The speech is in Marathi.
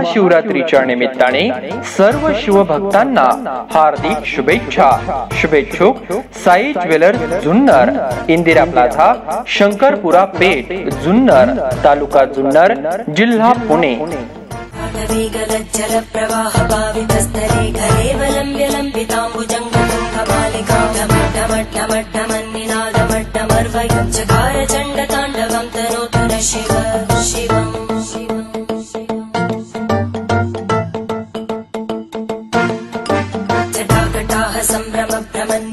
महाशिवरात्रीच्या निमित्ताने सर्व शिवभक्तांना हार्दिक शुभेच्छा। शुभेच्छुक साई ज्वेलर्स जुन्नर, इंदिरा प्लाझा, शंकरपुरा पेठ, जुन्नर, तालुका जुन्नर, जिल्हा पुणे। संभ्रम भ्रमन्